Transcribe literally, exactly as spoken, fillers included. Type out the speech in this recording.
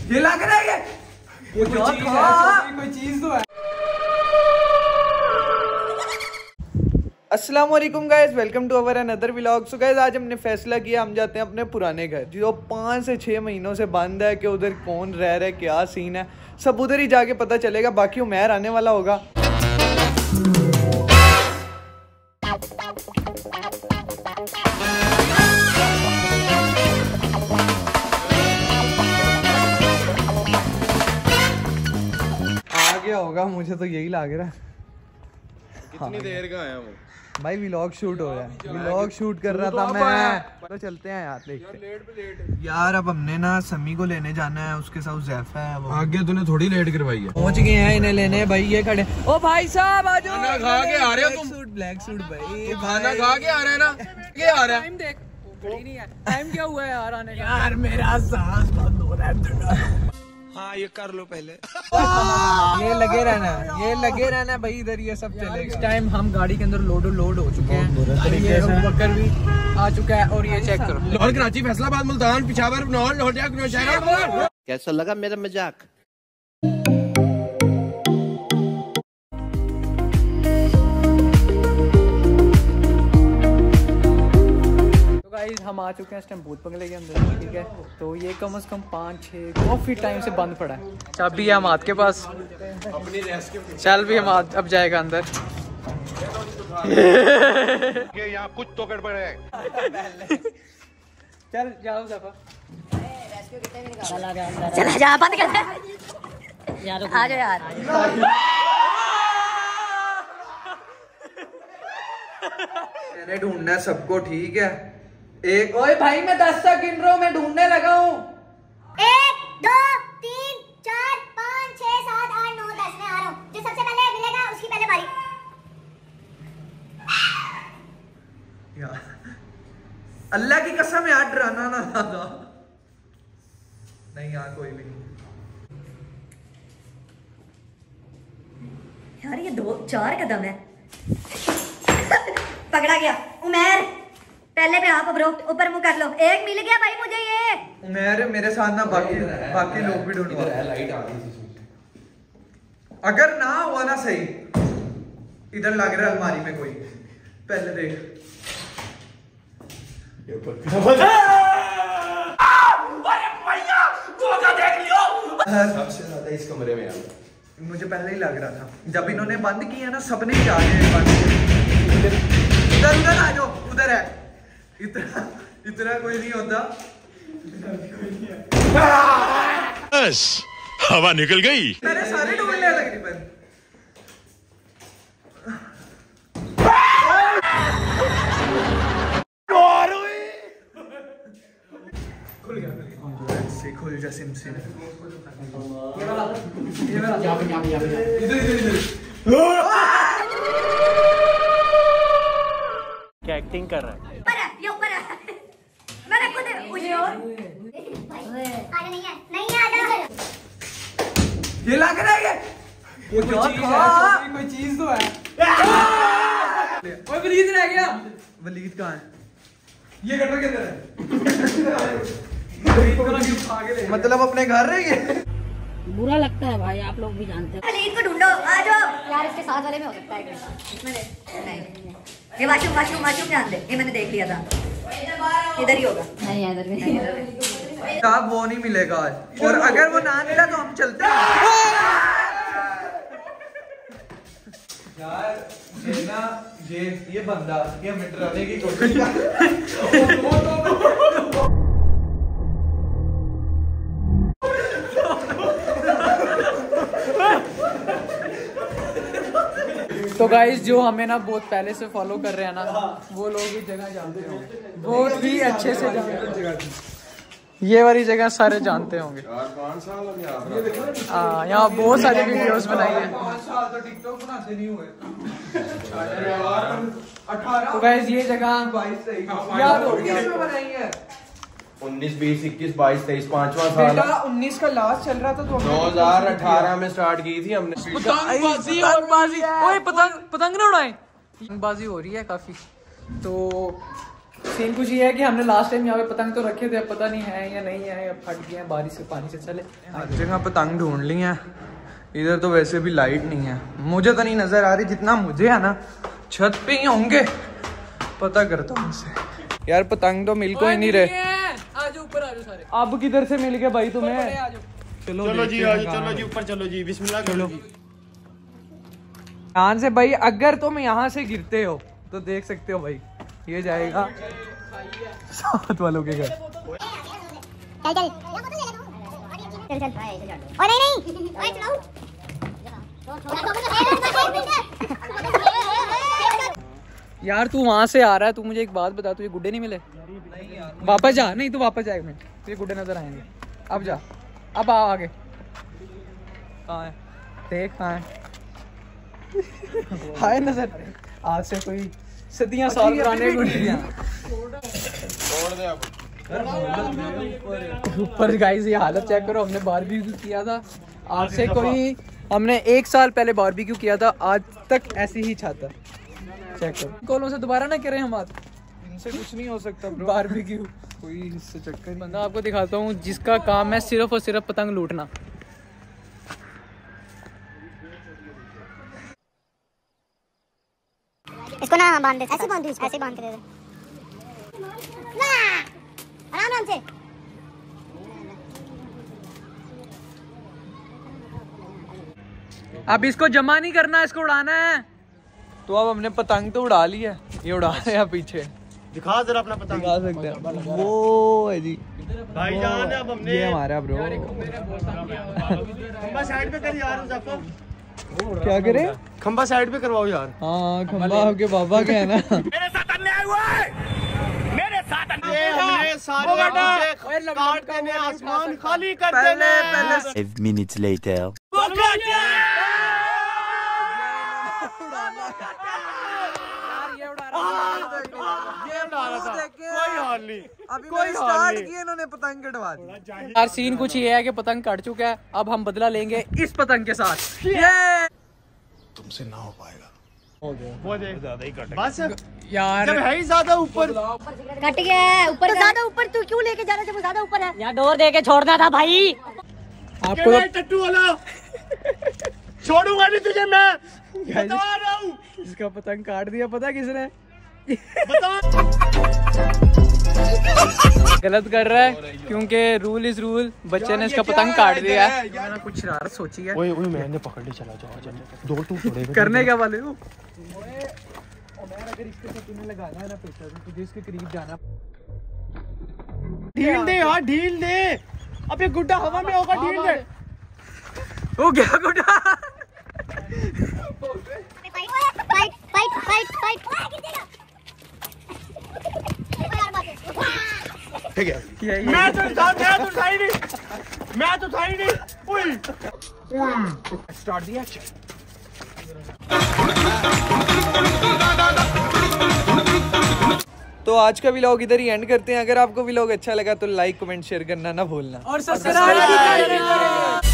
ये लग रहा है ये कोई चीज है, कोई चीज तो है। अस्सलाम वालेकुम guys, welcome to our another vlog. So guys आज हमने फैसला किया हम जाते हैं अपने पुराने घर जो पाँच से छः महीनों से बंद है कि उधर कौन रह रहा है, क्या सीन है, सब उधर ही जाके पता चलेगा। बाकी उमैर आने वाला होगा। आ गया होगा, मुझे तो यही लग रहा है। कितनी देर का आया वो भाई व्लॉग शूट हो रहा है, व्लॉग शूट कर रहा था मैं। तो चलते हैं यार, देखते यार। अब हमने ना समी को लेने जाना है, उसके साथ ज़ैफ़ा है वो। आगे तूने थोड़ी लेट करवाई है। पहुंच गए हैं इन्हें लेने। भाई ये खड़े। ओ भाई साहब आ जाओ। खाना खा के आ रहे हो तुम? सूट, ब्लैक सूट भाई। तू खाना खा के आ रहा है ना? क्या आ रहा है? टाइम देख, घड़ी नहीं है। टाइम क्या हुआ है यार आने का? यार मेरा सांस बंद हो रहा है। हाँ ये कर लो पहले। ये लगे रहना, ये लगे रहना भाई, इधर ये सब चलेगा। इस टाइम हम गाड़ी के अंदर लोड लोड हो चुके हैं। ये बकर भी आ चुका है और ये चेक करो। लाहौर, कराची, फैसलाबाद, मुल्तान, पिशावर, बनौर, लाहौर। कैसा लगा मेरा मजाक? गाइस हम आ चुके हैं इस टाइम भूत बंगले के अंदर, ठीक है। तो ये कम से कम पाँच छः काफी टाइम से बंद पड़ा है। चाबी है हमाद के पास, चल भी हमाद अब जाएगा अंदर। ये यहाँ कुछ तो गड़बड़ है। चल जाओ ज़फ़ा। चला जा, बंद कर दे। आ जाओ यार। मैंने ढूंढना है सबको, ठीक है। एक ओए भाई मैं दस तक गिन रहा हूँ, मैं ढूंढने लगा हूँ। एक दो तीन चार पाँच छह सात आठ नौ दस में आ रहा हूँ। जो सबसे पहले मिलेगा उसकी पहले बारी। यार अल्लाह की कसम यार, डराना ना ज्यादा। नहीं यार कोई भी नहीं। यार ये दो चार कदम है। पकड़ा गया। उमैर पहले पे आप ऊपर मुंह कर लो। एक मिल गया भाई मुझे ये। उमैर मेरे साथ ना बाकी बाकी लोग भी ढूंढो। लाइट आ गई थी। अगर ना हुआ ना सही, इधर लग रहा है अलमारी में कोई। पहले देख। सबसे ज्यादा इस कमरे में आया। मुझे पहले ही लग रहा था, जब इन्होंने बंद किया ना सबने ही जाके बंद किया। उधर उधर आ जाओ, उधर है। इतना इतना कोई नहीं होता। बस हवा निकल गई। मैंने सारे ढूंढने लग रही पर खुल गया, से खुल जा सिम सिम। ये वाला ये वाला यहाँ पे यहाँ पे यहाँ पे इधर इधर इधर। क्या एक्टिंग कर रहा है? ऊपर है, ये ऊपर है। मैंने खुद उसे और आजा नहीं है, नहीं है आजा। ये लग रहा है ये कोई चीज है, कोई चीज तो है। ओए वलीद रह गया। वलीद कहाँ है? ये गटर के अंदर है। मतलब अपने घर रह गए। बुरा लगता है भाई, आप लोग भी जानते हैं। वलीद को ढूंढो, आ जाओ यार। इसके साथ वाले में हो सकता है इसमें नहीं। ये वाशरूम वाशरूम वाशरूम ध्यान दे, ये मैंने देख लिया था। इधर ही होगा। नहीं इधर भी नहीं। साहब वो नहीं मिलेगा आज, और अगर वो ना मिला तो हम चलते हैं यार। ये ना ये ये बंदा ये हमें डराने की कोशिश कर। तो गाइस जो हमें ना बहुत पहले से फॉलो कर रहे हैं ना, वो लोग ये जगह जानते होंगे, बहुत ही अच्छे से जानते होंगे। ये वाली जगह सारे जानते होंगे। पाँच साल अब यहाँ हाँ, यहाँ बहुत सारी वीडियोस बनाई है। पाँच साल तो टिकटॉक बनाते नहीं हुए। तो गाइस ये जगह बाईस तेईस याद हो गया बनाई है। उन्नीस बीस इक्कीस बाईस तेईस पांचवा साल। बेटा उन्नीस का लास्ट चल रहा था तो दो हजार अठारह में स्टार्ट की थी हमने। पतंगबाजी पतंगबाजी ओए पतंग पतंग ना उड़ाएं। पतंगबाजी हो रही है काफी। तो सीन कुछ ये है कि हमने लास्ट टाइम यहाँ पे पतंग तो रखे थे, अब पता नहीं है या नहीं है, अब फट गए हैं बारिश से, पानी से चले। हर जगह पतंग ढूंढ ली हैं, इधर तो वैसे भी लाइट नहीं है, मुझे तो नहीं नजर आ रही, जितना मुझे है ना छत पे ही होंगे, पता करता हूँ उनसे। यार पतंग तो मिल को ही नहीं रहे। आजो ऊपर आजो सारे। अब किधर से मिल गए भाई तुम्हें? चलो चलो जी आज चलो जी ऊपर चलो जी, बिस्मिल्लाह करो जी। यहाँ से भाई अगर तुम यहाँ से गिरते हो तो देख सकते हो भाई ये जाएगा साथ वालों के घर। चल चल चल चल और नहीं नहीं ओए चलाओ। यार तू वहाँ से आ रहा है, तू मुझे एक बात बता, तुझे गुड्डे नहीं मिले? वापस जा, नहीं तू वापस जा, एक मिनट, तुझे गुड्डे नजर आएंगे। अब जा, अब आ आगे। कहाँ है? देख कहाँ है? हाय नजर, आज से कोई सदियां साल पुराने गुड्डियां ऊपर। गाइस ये हालत चेक करो, हमने बारबेक्यू किया था आज से कोई, हमने एक साल पहले बारबेक्यू किया था, आज तक ऐसी ही छत है। चेक करो, कॉलों से दोबारा ना करें हम, आज इनसे कुछ नहीं हो सकता ब्रो, बारबेक्यू कोई इससे चक्कर नहीं। बंदा आपको दिखाता हूँ जिसका काम है सिर्फ और सिर्फ पतंग लूटना। इसको ना बांध दे, ऐसे बांध दे, ऐसे बांध के दे दे ना, आराम आराम से। अब इसको जमा नहीं करना, इसको उड़ाना है। तो अब हमने पतंग तो उड़ा ली है, ये उड़ा रहे हैं पीछे, दिखा जरा अपना पतंग। दिखा सकते हैं वो है जी भाईजान, अब हमने ये हमारा ब्रो। खंबा साइड पे कर यार, मुजफ्फर क्या करे? खंबा साइड पे करवाओ यार। हाँ खंबा आपके बाबा के है ना। मेरे साथ अन्याय हुआ है, मेरे साथ अन्याय हमने सारे काट देने, आसमान खाली कर देने। Five minutes later. कोई हाल नहीं, अभी कोई स्टार्ट किया इन्होंने, पतंग कटवा दी। यार सीन कुछ ये है कि पतंग कट चुका है, अब हम बदला लेंगे इस पतंग के साथ। तुमसे ना हो पाएगा, वो देख ज्यादा ही कट बस यार जब है ही ज्यादा ऊपर। कट गया है ऊपर, तो ज्यादा ऊपर तू क्यों लेके जा रहा है जब वो ज्यादा ऊपर है? यार डोर दे के छोड़ना था भाई। आपको तो टट्टू वाला छोड़ूंगा नहीं तुझे, मैं बता रहा हूँ। इसका पतंग काट दिया, पता किसने? गलत कर रहा है क्योंकि रूल इज रूल, बच्चे ने इसका पतंग काट दिया है। मैंने कुछ शरारत सोची है। ओए ओए मैंने पकड़ ली, चला जाओ दो टू थोड़े करने क्या वाले हो? अगर इसके साथ तुम्हें लगाना है ना प्रेशर, तो तुझे इसके करीब जाना। ढील दे यार, ढील दे। अब ये गुड्डा हवा में होगा, ढील दे। वो क्या गुड्डा? Fight fight fight fight. ठीक है, मैं तो था, मैं तो था ही नहीं, मैं तो था ही नहीं। ओए स्टार्ट द एक्शन। तो आज का व्लॉग इधर ही एंड करते हैं। अगर आपको व्लॉग अच्छा लगा तो लाइक कमेंट शेयर करना ना भूलना और सब्सक्राइब